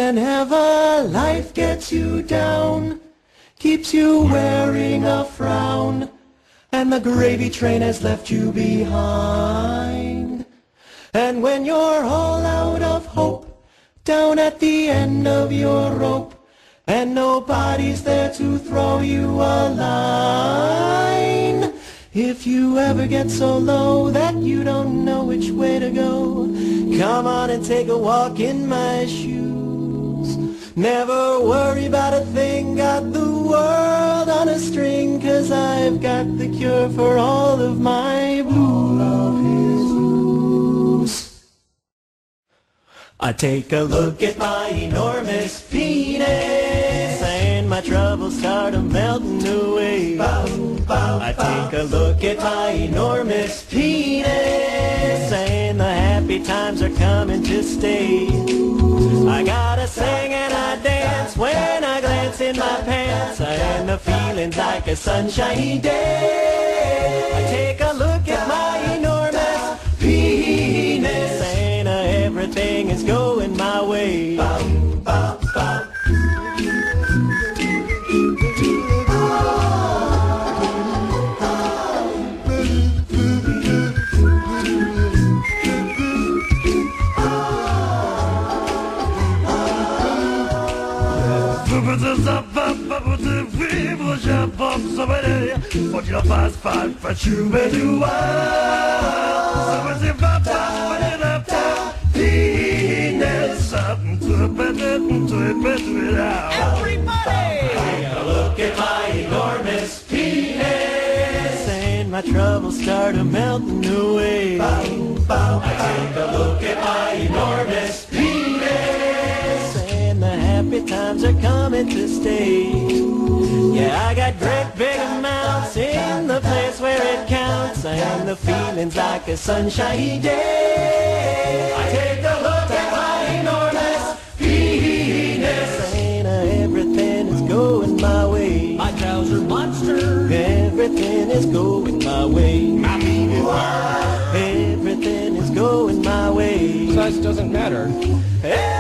Whenever life gets you down, keeps you wearing a frown, and the gravy train has left you behind. And when you're all out of hope, down at the end of your rope, and nobody's there to throw you a line, if you ever get so low that you don't know which way to go, come on and take a walk in my shoes. Never worry about a thing, got the world on a string, 'cause I've got the cure for all of my blues. I take a look at my enormous penis, and my troubles start melting away. I take a look at my enormous penis, and the happy times are coming to stay. I gotta sing and I dance when I glance in my pants, and the feeling's like a sunshiny day. I take a look at my enormous penis, and everything is going my way. Everybody! Take a look at my enormous penis, and my troubles start melting away. I take a look at my enormous penis, and the happy times are coming to stay. Yeah, I got great big amounts in the place where it counts, and the feeling's like a sunshiny day. I take a look at my enormous penis, and everything is going my way. My trouser monster, everything is going my way. my baby bird. Everything is going my way. Size doesn't matter.